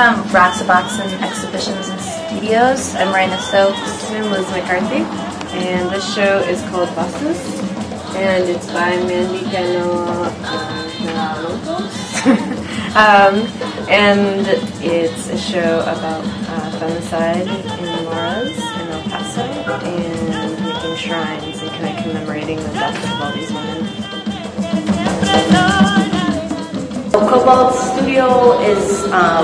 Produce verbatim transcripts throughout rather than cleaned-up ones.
from Braxaboxen Exhibitions and Studios. I'm Marina Stokes. I'm Liz McCarthy. And this show is called Buses. And it's by Mandy Cano um, And it's a show about uh, femicide in Juarez, in El Paso, and making shrines and kind of commemorating the deaths of all these women. Cobalt Studio is uh,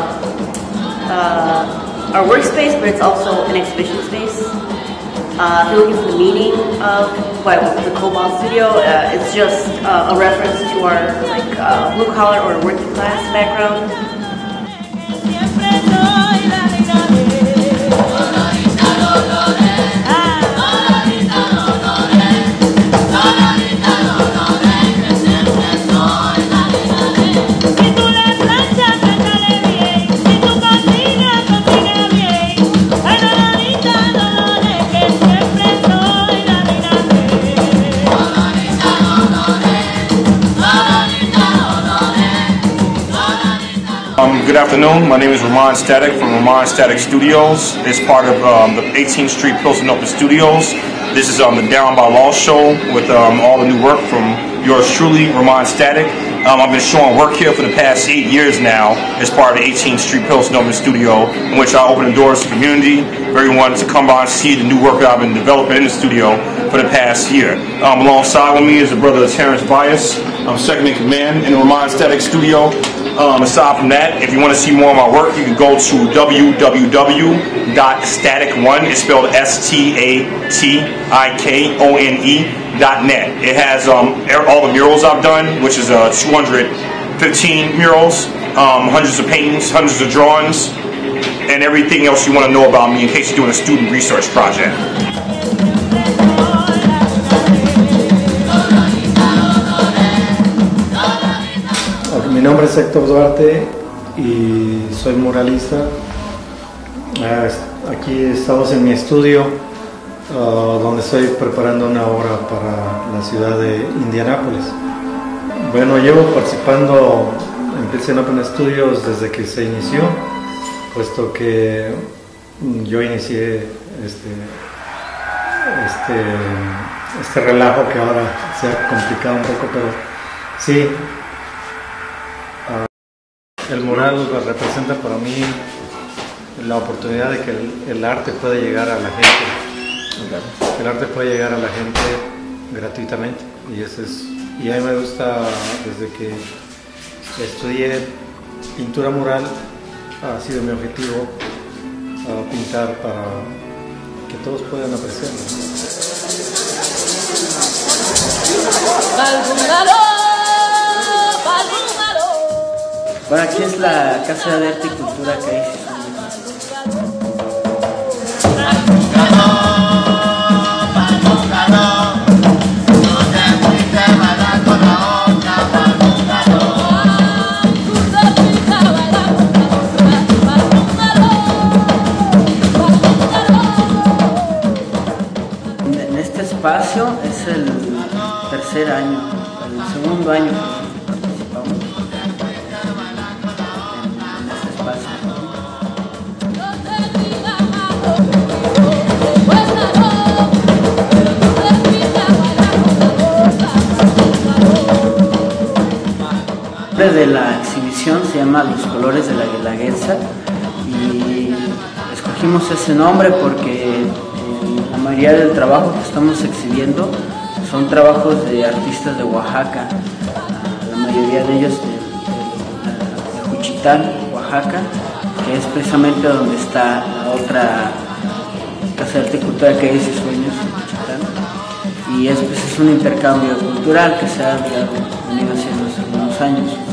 uh, our workspace, but it's also an exhibition space. Uh, if you're looking for the meaning of well, the Cobalt Studio, uh, it's just uh, a reference to our like uh, blue collar or working class background. Um, good afternoon. My name is Ramon Static from Ramon Static Studios. It's part of um, the eighteenth Street Pilsen Open Studios. This is um, the Down by Law show with um, all the new work from yours truly, Ramon Static. Um, I've been showing work here for the past eight years now as part of the eighteenth Street Pilsen Open Studio, in which I open the doors to the community for everyone to come by and see the new work that I've been developing in the studio for the past year. Um, alongside with me is the brother Terrence Bias. I'm second in command in the Ramon Static Studio. Um, aside from that, if you want to see more of my work, you can go to w w w dot static one, it's spelled S T A T I K O N E dot net. It has um, all the murals I've done, which is uh, two hundred fifteen murals, um, hundreds of paintings, hundreds of drawings, and everything else you want to know about me in case you're doing a student research project. Mi nombre es Héctor Duarte y soy muralista. Aquí estamos en mi estudio uh, donde estoy preparando una obra para la ciudad de Indianápolis. Bueno, llevo participando en Pilsen Open Studios desde que se inició, puesto que yo inicié este, este, este relajo que ahora se ha complicado un poco, pero sí. El mural representa para mí la oportunidad de que el, el arte puede llegar a la gente. El arte puede llegar a la gente gratuitamente. Y, eso es, y a mí me gusta, desde que estudié pintura mural, ha sido mi objetivo uh, pintar para que todos puedan apreciarlo. Bueno, aquí es la Casa de Arte y Cultura que hay. En este espacio es el tercer año, el segundo año que participamos. El nombre de la exhibición se llama Los Colores de la Guelaguetza y escogimos ese nombre porque la mayoría del trabajo que estamos exhibiendo son trabajos de artistas de Oaxaca, la mayoría de ellos de, de, de Juchitán, Oaxaca, que es precisamente donde está la otra Casa de Arte y Cultura que dice Sueños en Juchitán, y es, pues, es un intercambio cultural que se ha venido haciendo hace unos años.